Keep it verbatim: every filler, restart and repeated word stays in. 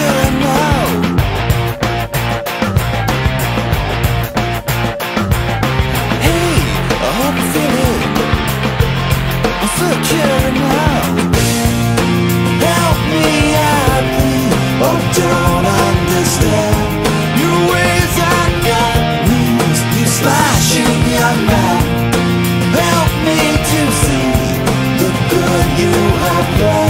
secure now. Hey, I hope you feel it. I'm secure now. Help me out, please. Oh, don't understand your ways and your means. You slashing your man. Help me to see the good you have done.